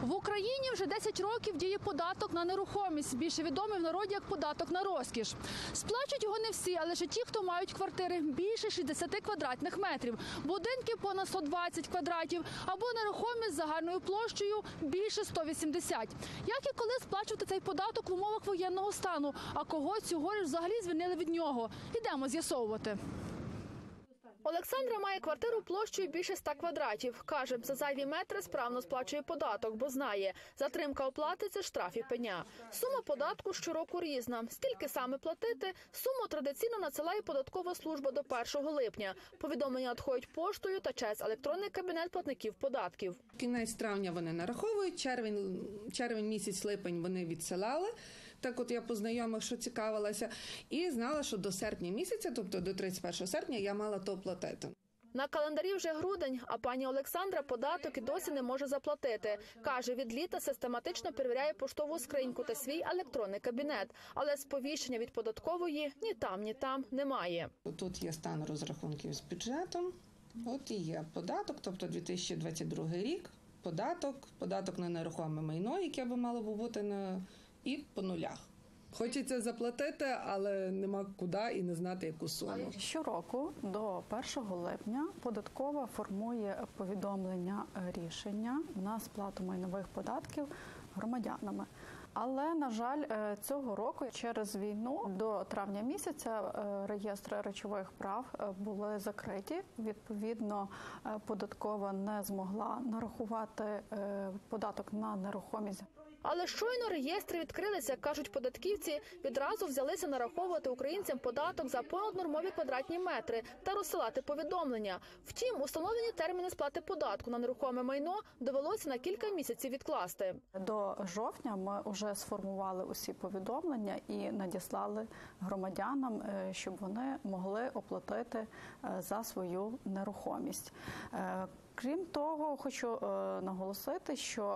В Україні вже 10 років діє податок на нерухомість, більше відомий в народі як податок на розкіш. Сплачують його не всі, а лише ті, хто мають квартири більше 60 квадратних метрів, будинки понад 120 квадратів або нерухомість загальною площею більше 180. Як і коли сплачувати цей податок в умовах воєнного стану, а кого цьогоріч взагалі звільнили від нього? Ідемо з'ясовувати. Олександра має квартиру площею більше 100 квадратів. Каже, за зайві метри справно сплачує податок, бо знає, затримка оплати – це штраф і пеня. Сума податку щороку різна. Скільки саме платити, суму традиційно надсилає податкова служба до 1 липня. Повідомлення надходять поштою та через електронний кабінет платників податків. Кінець травня вони нараховують, червень місяць, липень вони відсилали. Так от я по знайомих, що цікавилася, і знала, що до серпня місяця, тобто до 31 серпня, я мала то платити. На календарі вже грудень, а пані Олександра податок і досі не може заплатити. Каже, від літа систематично перевіряє поштову скриньку та свій електронний кабінет. Але сповіщення від податкової ні там немає. Тут є стан розрахунків з бюджетом, от і є податок, тобто 2022 рік, податок на нерухоме майно, яке би мало бути і по нулях. Хочеться заплатити, але нема куди і не знати, яку суму. Щороку до 1 липня податкова формує повідомлення рішення на сплату майнових податків громадянами. Але, на жаль, цього року через війну до травня місяця реєстри речових прав були закриті. Відповідно, податкова не змогла нарахувати податок на нерухомість. Але щойно реєстри відкрилися, кажуть податківці, відразу взялися нараховувати українцям податок за понаднормові квадратні метри та розсилати повідомлення. Втім, установлені терміни сплати податку на нерухоме майно довелося на кілька місяців відкласти. До жовтня ми вже сформували усі повідомлення і надіслали громадянам, щоб вони могли оплатити за свою нерухомість. Крім того, хочу наголосити, що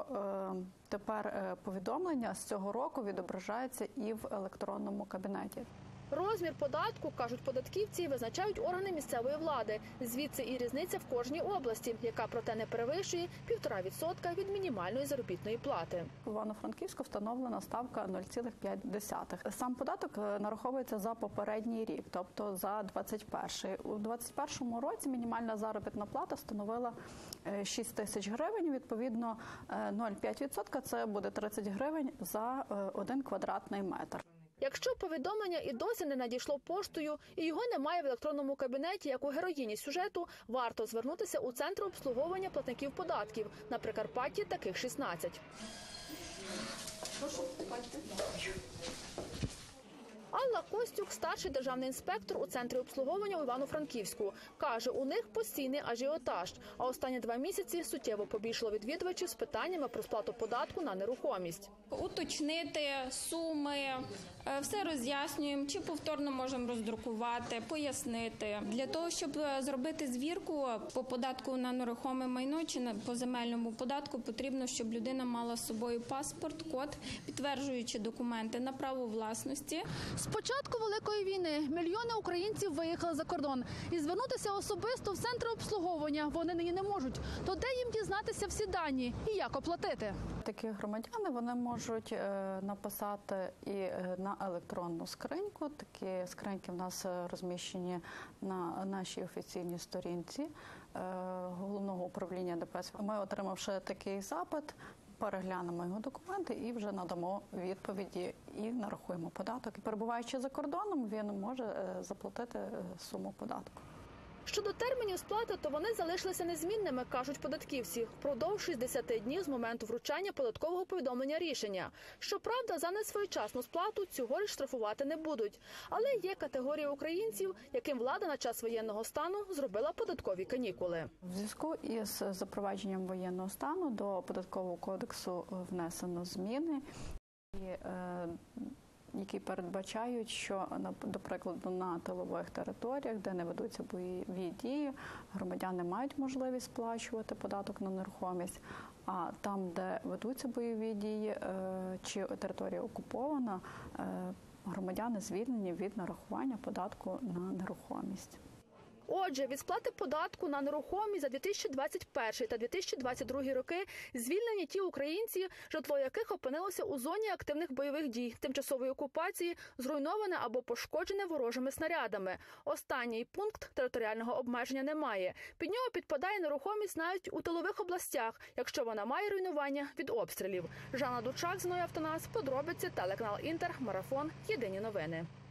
тепер повідомлення з цього року відображається і в електронному кабінеті. Розмір податку, кажуть податківці, визначають органи місцевої влади. Звідси і різниця в кожній області, яка, проте, не перевищує 1,5% від мінімальної заробітної плати. В Івано-Франківську встановлена ставка 0,5. Сам податок нараховується за попередній рік, тобто за 21-й. У 21-му році мінімальна заробітна плата становила 6 тисяч гривень, відповідно 0,5% – це буде 30 гривень за 1 квадратний метр. Якщо повідомлення і досі не надійшло поштою, і його немає в електронному кабінеті, як у героїні сюжету, варто звернутися у Центр обслуговування платників податків. На Прикарпатті таких 16. Прошу, бачите. Алла Костюк – старший державний інспектор у Центрі обслуговування у Івано-Франківську. Каже, у них постійний ажіотаж, а останні 2 місяці суттєво побільшало відвідувачів з питаннями про сплату податку на нерухомість. Уточнити суми, все роз'яснюємо, чи повторно можемо роздрукувати, пояснити. Для того, щоб зробити звірку по податку на нерухоме майно чи по земельному податку, потрібно, щоб людина мала з собою паспорт, код, підтверджуючи документи на право власності. З початку Великої війни мільйони українців виїхали за кордон. І звернутися особисто в Центр обслуговування вони нині не можуть. То де їм дізнатися всі дані і як оплатити? Такі громадяни, вони можуть написати і на електронну скриньку. Такі скриньки в нас розміщені на нашій офіційній сторінці Головного управління ДПС. Ми, отримавши такий запит, переглянемо його документи і вже надамо відповіді і нарахуємо податок. Перебуваючи за кордоном, він може заплатити суму податку. Щодо термінів сплати, то вони залишилися незмінними, кажуть податківці, впродовж 60 днів з моменту вручання податкового повідомлення рішення. Щоправда, за несвоєчасну сплату цьогоріч штрафувати не будуть. Але є категорія українців, яким влада на час воєнного стану зробила податкові канікули. В зв'язку із запровадженням воєнного стану до Податкового кодексу внесено зміни, які передбачають, що, до прикладу, на тилових територіях, де не ведуться бойові дії, громадяни мають можливість сплачувати податок на нерухомість, а там, де ведуться бойові дії чи територія окупована, громадяни звільнені від нарахування податку на нерухомість. Отже, від сплати податку на нерухомість за 2021 та 2022 роки звільнені ті українці, житло яких опинилося у зоні активних бойових дій, тимчасової окупації, зруйноване або пошкоджене ворожими снарядами. Останній пункт територіального обмеження немає. Під нього підпадає нерухомість навіть у тилових областях, якщо вона має руйнування від обстрілів. Жанна Дучак, Зіновій Автонас, подробиці, телеканал Інтер, Марафон, Єдині новини.